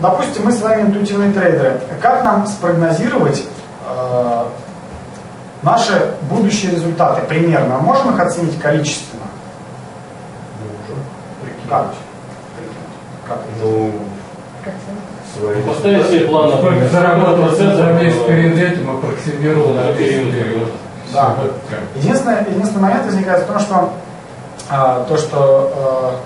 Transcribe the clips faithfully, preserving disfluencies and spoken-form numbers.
допустим, мы с вами интуитивные трейдеры. Как нам спрогнозировать э, наши будущие результаты примерно? Можем их оценить количественно? Как? Как? Ну, свои. Поставить себе план, сколько заработал за месяц перед этим, аппроксимировал на период. Да. Единственный, единственный момент возникает в том, что а, то, что а,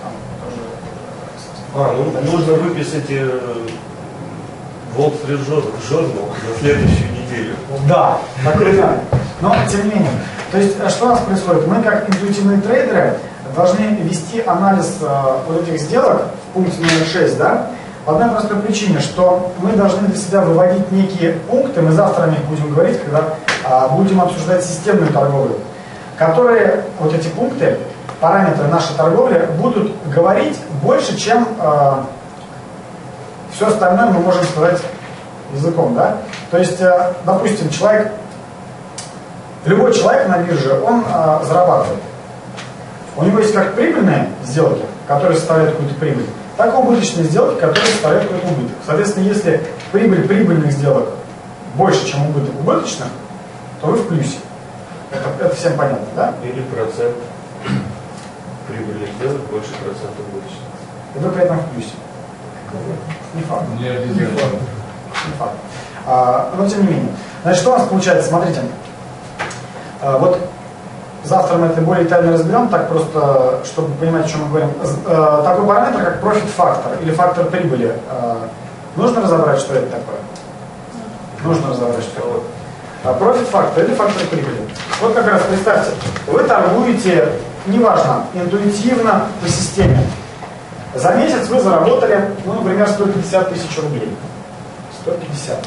там, А, ну, нужно выписать э, Wall Street Journal на следующую неделю. да, так и да. Но тем не менее. То есть, что у нас происходит? Мы, как интуитивные трейдеры, должны вести анализ а, вот этих сделок в пункте номер шесть, да? По одной простой причине, что мы должны для себя выводить некие пункты, мы завтра о них будем говорить, когда а, будем обсуждать системную торговлю, которые, вот эти пункты, параметры нашей торговли будут говорить больше, чем а, все остальное мы можем сказать языком, да? То есть, а, допустим, человек, любой человек на бирже, он а, зарабатывает. У него есть как прибыльные сделки, которые составляют какую-то прибыль, так и убыточные сделки, которые составляют какой-то убыток. Соответственно, если прибыль прибыльных сделок больше, чем убыток убыточных, то вы в плюсе. Это, это всем понятно, да? Или процент прибыльных сделок больше процента убыточных. И вы при этом в плюсе. Не факт. Не обязательно. Не факт. А, но тем не менее. Значит, что у нас получается? Смотрите. А, вот завтра мы это более детально разберем, так просто, чтобы понимать, о чем мы говорим. А, такой параметр, как профит-фактор или фактор прибыли. А, нужно разобрать, что это такое? Нужно разобрать, что это такое. Профит-фактор или фактор прибыли. Вот как раз представьте, вы торгуете, неважно, интуитивно по системе. За месяц вы заработали, ну, например, сто пятьдесят тысяч рублей. сто пятьдесят.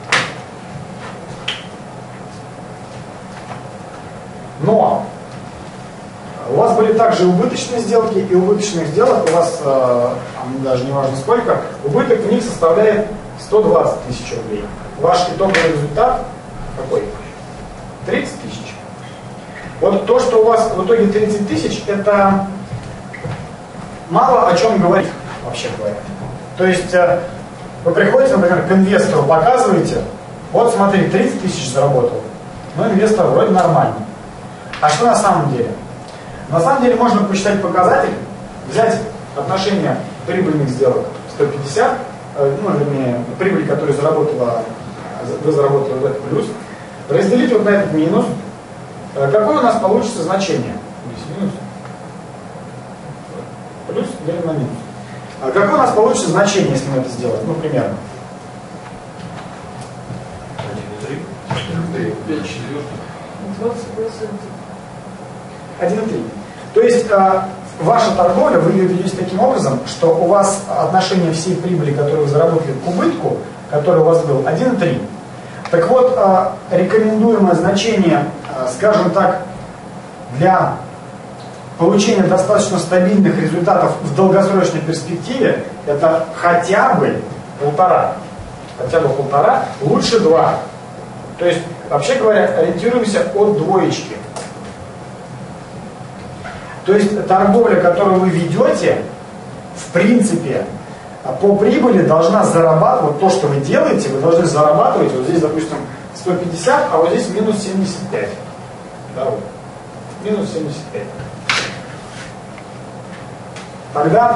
Но у вас были также убыточные сделки, и убыточных сделок у вас, э, даже не важно сколько, убыток в них составляет сто двадцать тысяч рублей. Ваш итоговый результат какой? тридцать тысяч. Вот то, что у вас в итоге тридцать тысяч, это мало о чем говорит, вообще говоря. То есть э, вы приходите, например, к инвестору, показываете, вот смотри, тридцать тысяч заработал. Ну, инвестор вроде нормальный. А что на самом деле? На самом деле можно посчитать показатель, взять отношение прибыльных сделок сто пятьдесят, э, ну, вернее, прибыль, которую заработала, вы заработали в этот плюс, разделить вот на этот минус. Э, какое у нас получится значение? Здесь минус. Плюс делим на минус. А какое у нас получится значение, если мы это сделаем? Ну, примерно. один и три. двадцать процентов. один и три. То есть э, ваша торговля, вы ее ведете таким образом, что у вас отношение всей прибыли, которую вы заработали, к убытку, который у вас был, один и три. Так вот, э, рекомендуемое значение, э, скажем так, для получения достаточно стабильных результатов в долгосрочной перспективе, это хотя бы полтора. Хотя бы полтора, лучше два. То есть, вообще говоря, ориентируемся от двоечки. То есть торговля, которую вы ведете, в принципе, по прибыли должна зарабатывать, то, что вы делаете, вы должны зарабатывать, вот здесь, допустим, сто пятьдесят, а вот здесь минус семьдесят пять. Да, вот. Минус семьдесят пять. Тогда...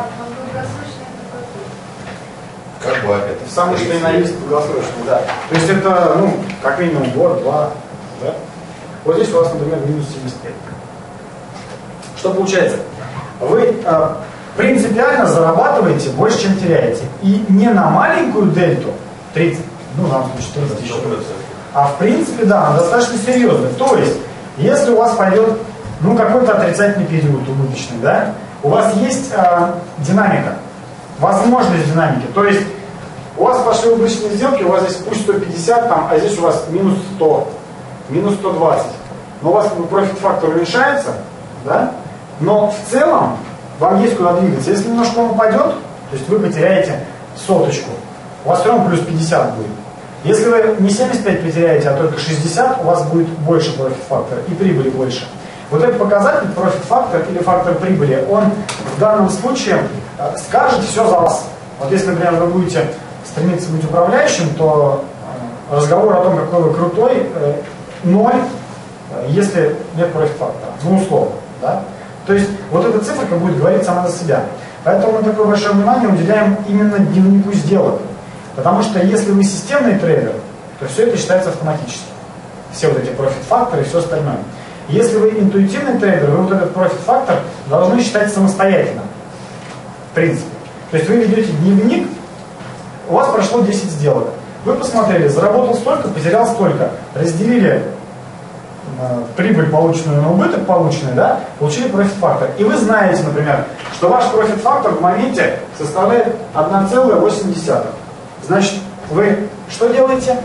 Как бы это? Самый что и на есть долгосрочный, да. То есть это, ну, как минимум год, два, да. Вот здесь у вас, например, минус семьдесят пять. Что получается? Вы э, принципиально зарабатываете больше, чем теряете. И не на маленькую дельту, тридцать, ну, нам четырнадцать тысяч, а в принципе, да, достаточно серьезно. То есть, если у вас пойдет, ну, какой-то отрицательный период убыточный, да, у вас есть э, динамика, возможность динамики. То есть, у вас пошли убыточные сделки, у вас здесь пусть сто пятьдесят, там, а здесь у вас минус сто, минус сто двадцать. Но у вас профит-фактор уменьшается, да? Но в целом вам есть куда двигаться. Если немножко он упадет, то есть вы потеряете соточку, у вас все равно плюс пятьдесят будет. Если вы не семьдесят пять потеряете, а только шестьдесят, у вас будет больше профит-фактора и прибыли больше. Вот этот показатель, профит-фактор или фактор прибыли, он в данном случае скажет все за вас. Вот если, например, вы будете стремиться быть управляющим, то разговор о том, какой вы крутой, ноль, если нет профит-фактора. Ну, условно. Да? То есть вот эта циферка будет говорить сама за себя. Поэтому мы такое большое внимание уделяем именно дневнику сделок. Потому что если вы системный трейдер, то все это считается автоматически. Все вот эти профит-факторы и все остальное. Если вы интуитивный трейдер, вы вот этот профит-фактор должны считать самостоятельно. В принципе. То есть вы ведете дневник, у вас прошло десять сделок. Вы посмотрели, заработал столько, потерял столько. Разделили э, прибыль, полученную на убыток, полученный, да, получили профит-фактор. И вы знаете, например, что ваш профит-фактор в моменте составляет одна целая восемь десятых. Значит, вы что делаете?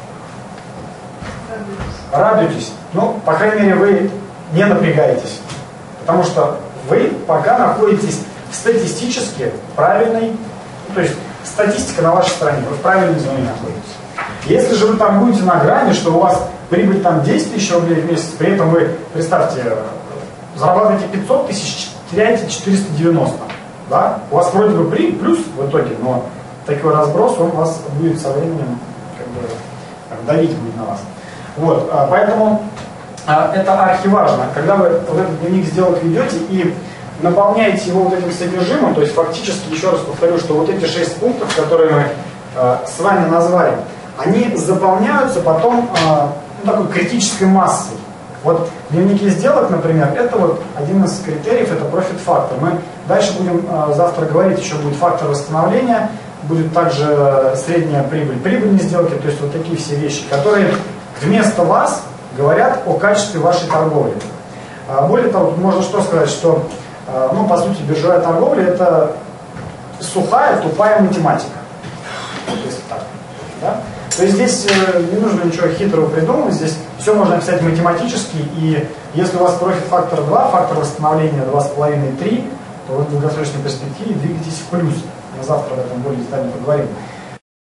Радуетесь. Ну, по крайней мере, вы не напрягаетесь. Потому что вы пока находитесь в статистически правильной, ну, то есть статистика на вашей стороне, вы в правильной зоне находитесь. Если же вы там будете на грани, что у вас прибыль там десять тысяч рублей в месяц, при этом вы, представьте, зарабатываете пятьсот тысяч, теряете четыреста девяносто. Да? У вас вроде бы прибыль плюс в итоге, но такой разброс, он вас будет со временем как бы, как, давить будет на вас. Вот, поэтому это архиважно. Когда вы вот этот дневник сделок ведете и наполняете его вот этим содержимым, то есть фактически, еще раз повторю, что вот эти шесть пунктов, которые мы э, с вами назвали, они заполняются потом э, ну, такой критической массой. Вот в дневнике сделок, например, это вот один из критериев, это профит-фактор. Мы дальше будем э, завтра говорить, еще будет фактор восстановления, будет также средняя прибыль, прибыльные сделки, то есть вот такие все вещи, которые вместо вас говорят о качестве вашей торговли. Э, более того, тут можно что сказать, что ну, по сути, биржевая торговля – это сухая, тупая математика. Вот если так. Да? То есть здесь э, не нужно ничего хитрого придумывать, здесь все можно описать математически, и если у вас профит-фактор два, фактор восстановления два с половиной — три, то вы в долгосрочной перспективе двигаетесь в плюс. Мы завтра об этом более детально поговорим.